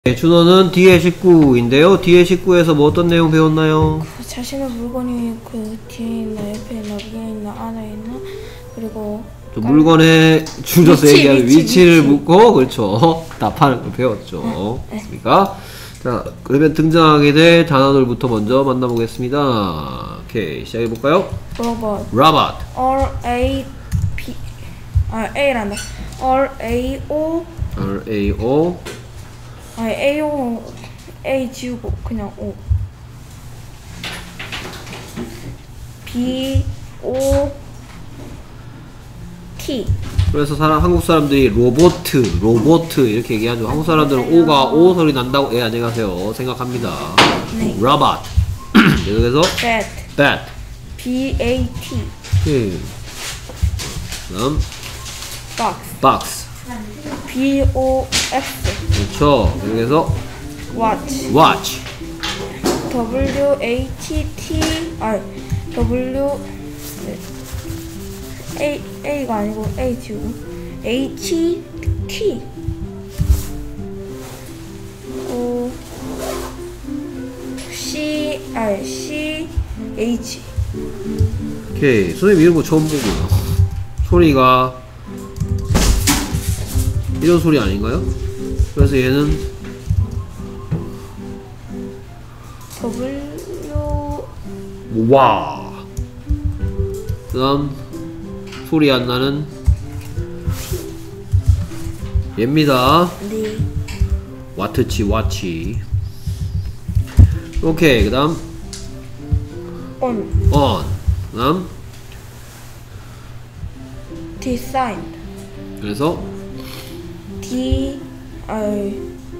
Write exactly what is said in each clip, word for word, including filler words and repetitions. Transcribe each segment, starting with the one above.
네, 준호는 뒤에 십구인데요. 뒤에 십구에서 뭐 어떤 내용 배웠나요? 그 자신의 물건이 그 뒤에 있나 옆에 있나 위에 있나 아래에 있나 그리고 물건의 줄여서 위치, 얘기하는 위치, 위치를 위치. 묻고 그렇죠. 답하는 걸 배웠죠. 됐습니까? 자, 그러면 등장하게 될 단어들부터 먼저 만나보겠습니다. 오케이, 시작해볼까요? 로봇 로봇. R A P 아 A란다 R A O R A O 아 A O A 지우고 그냥 O B O T 그래서 사람, 한국 사람들이 로보트, 로보트 이렇게 얘기하죠. 한국 사람들은 O가 O 소리 난다고, 예, 안녕하세요. 생각합니다. 네. 로봇. 계속해서 Bat bat. B A T 오케이. 그다음 Box box. B O X 그렇죠. 계속해서 Watch watch. W H T R W A A가 아니고 A 지우고 H T O C R C H 오케이. 선생님 이런 거 처음 보고요. 소리가 이런 소리 아닌가요? 그래서 얘는 W 와. 그다음 소리 안 나는 얘입니다. 네 와트치 와치. 오케이. 그다음 on on. 그다음 design 그래서 D R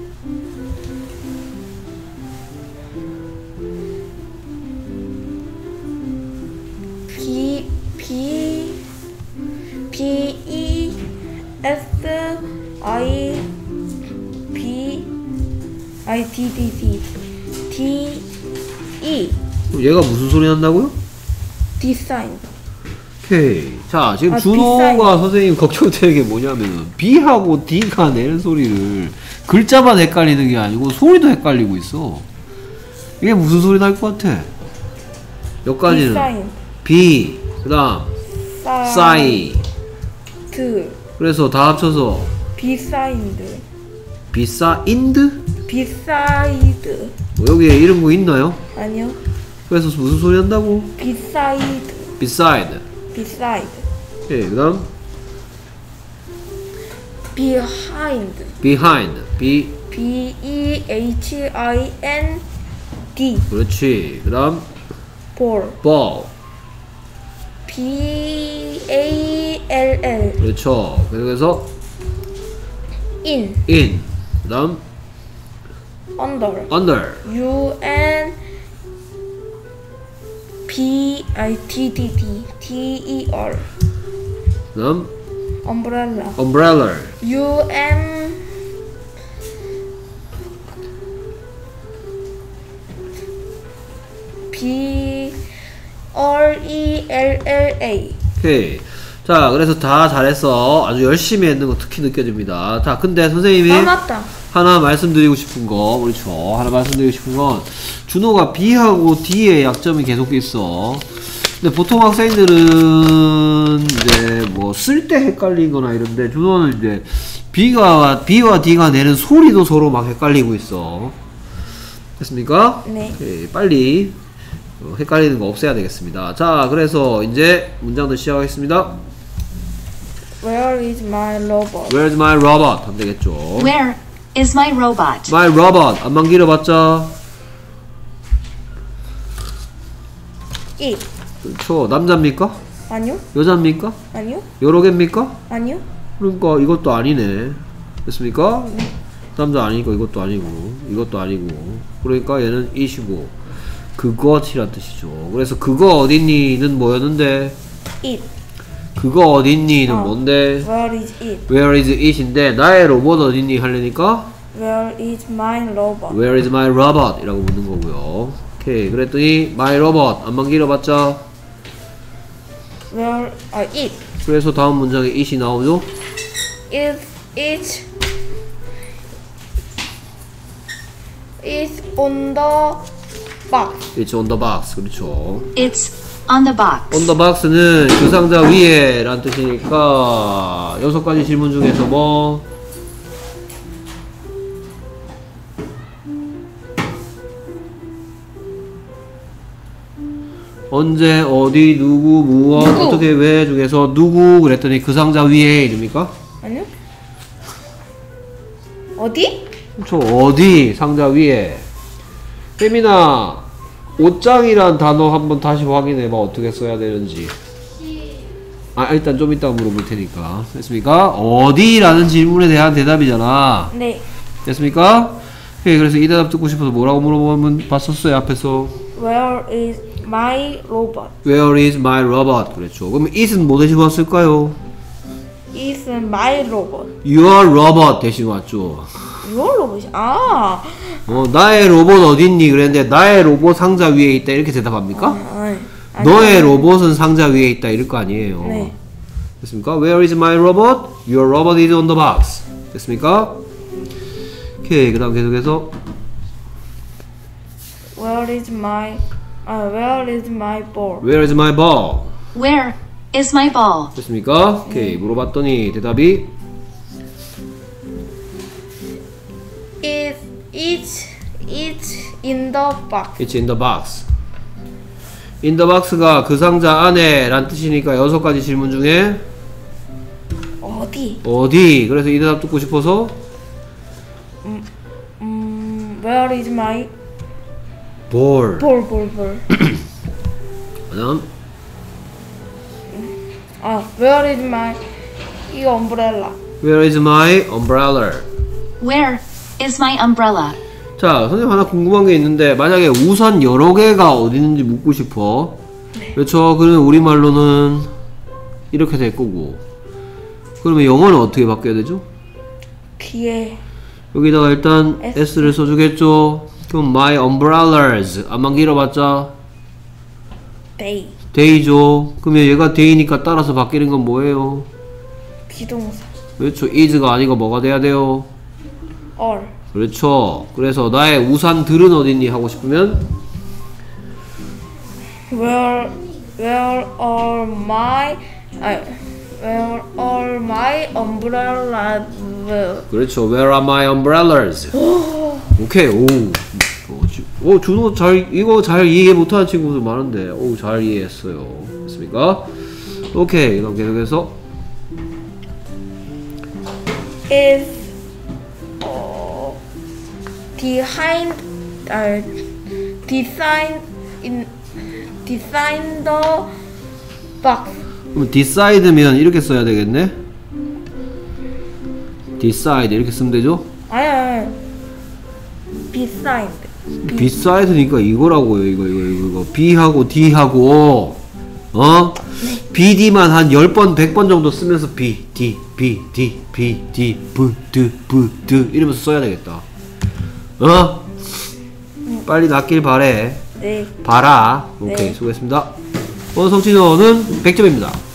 B B B E S I B I D D D D E 얘가 무슨 소리 난다고요? design 오케이. 자, 지금 아, 준호가 비싸요. 선생님 걱정되는 게 뭐냐면 B하고 D가 내는 소리를 글자만 헷갈리는 게 아니고 소리도 헷갈리고 있어. 이게 무슨 소리 날 것 같아? 여기까지는 design B, 그 다음 싸이. 드 그래서 다 합쳐서 비사이드 비싸인드? 비사이드 뭐 여기에 이런 거 있나요? 아니요 그래서 무슨 소리 한다고? 비사이드 beside. 비사이드 오케이. 그 다음 behind behind. B. B E H I N D 그렇지. 그 다음 ball ball. B A L L 그렇죠. 그래서 in in. 그 다음 under under. U N B I T T T T E R 그 다음 umbrella umbrella. U M B R E L L A 오케이. 자, 그래서 다 잘했어. 아주 열심히 했는 거 특히 느껴집니다. 자, 근데 선생님이 아 맞다 하나 말씀드리고 싶은 거, 그렇죠. 하나 말씀드리고 싶은 건, 준호가 B하고 D의 약점이 계속 있어. 근데 보통 학생들은 이제 뭐 쓸 때 헷갈리거나 이런데, 준호는 이제 B가, B와 D가 내는 소리도 서로 막 헷갈리고 있어. 됐습니까? 네 오케이, 빨리 어, 헷갈리는 거 없애야 되겠습니다. 자, 그래서 이제 문장도 시작하겠습니다. Where is my robot? Where's my robot? 하면 되겠죠. Where is my robot? My robot. 안만 길어봤자. It 그렇죠. 남자입니까? 아니요 여자입니까? 아니요 여러 개입니까? 아니요 그러니까 이것도 아니네. 됐습니까? 남자 아니고 이것도 아니고 이것도 아니고 그러니까 얘는 it이고 그것이란 뜻이죠. 그래서 그거 어딨니는 뭐였는데 It 그거 어딨니는 어. 뭔데 Where is it? Where is it인데 나의 로봇 어딨니 하려니까 Where is my robot? Where is my robot? 이라고 묻는 거고요. 오케이. 그랬더니 my robot 안만 길어봤자 Where 아 it 그래서 다음 문장에 it이 나오죠. is it is on the box. It's on the box. 그렇죠. It's on the box. on the box는 그 상자 위에 라는 뜻이니까 여섯 가지 질문 중에서 뭐 언제, 어디, 누구, 무엇, 누구? 어떻게, 왜 중에서 누구 그랬더니 그 상자 위에 이릅니까? 아니요? 어디? 그렇죠. 어디 상자 위에. 혜민아, 옷장이란 단어 한번 다시 확인해봐. 어떻게 써야 되는지. 아, 일단 좀 이따 물어볼 테니까. 됐습니까? 어디라는 질문에 대한 대답이잖아. 네. 됐습니까? 예, 그래서 이 대답 듣고 싶어서 뭐라고 물어보면 봤었어요, 앞에서. Where is my robot? Where is my robot? 그랬죠. 그럼 it은 뭐 대신 왔을까요? Is my robot. Your robot 대신 왔죠. Your robot? 아. 어, 나의 로봇 어딨니? 그랬는데 나의 로봇 상자 위에 있다 이렇게 대답합니까? 아, 아니. 너의 로봇은 상자 위에 있다 이럴 거 아니에요. 네. 됐습니까? Where is my robot? Your robot is on the box. 됐습니까? 오케이, 그 다음 계속해서 Where is my 아, where is my ball? Where is my ball? Where is my ball? 됐습니까? 오케이, 물어봤더니 대답이 Is it it's in the box. It's in the box. In the box가 그 상자 안에 란 뜻이니까 여섯 가지 질문 중에 어디? 어디? 그래서 이 대답 듣고 싶어서 음, where is my ball. ball ball ball? 그다음 아, where is my 이 umbrella? Where is my umbrella? Where is my umbrella? 자, 선생님 하나 궁금한 게 있는데 만약에 우산 여러 개가 어디 있는지 묻고 싶어. 네. 그렇죠? 그러면 우리말로는 이렇게 될 거고. 그러면 영어는 어떻게 바뀌어야 되죠? 뒤에 여기다가 일단 S. S를 써주겠죠? 그럼 my umbrellas 안만 길어봤자 they day죠. 그러면 얘가 day니까 따라서 바뀌는 건 뭐예요? 비동사 그렇죠. is가 아니고 뭐가 돼야 돼요? all. 그렇죠. 그래서 나의 우산들은 어딨니 하고 싶으면 Where where are my 아, where are my umbrellas? 그렇죠. Where are my umbrellas? 오케이. 오. 어, 주, 오, 준호 잘 이거 잘 이해 못하는 친구들 많은데, 오, 잘 이해했어요. 됐습니까? 오케이. 그럼 계속해서 is 어, behind 아, design in design the box. 그럼 decide면 이렇게 써야 되겠네. decide 이렇게 쓰면 되죠? 아니 아니 behind beside니까 이거라고요. 이거 이거 이거, 이거. B하고 D하고 어? 비디만 한 십 번, 백 번 정도 쓰면서 B, D, B, D, B, D, V, D, V, D 이러면서 써야 되겠다. 어? 빨리 낫길 바래. 네. 봐라. 오케이, 네. 수고했습니다. 오늘 성취도는 백 점입니다.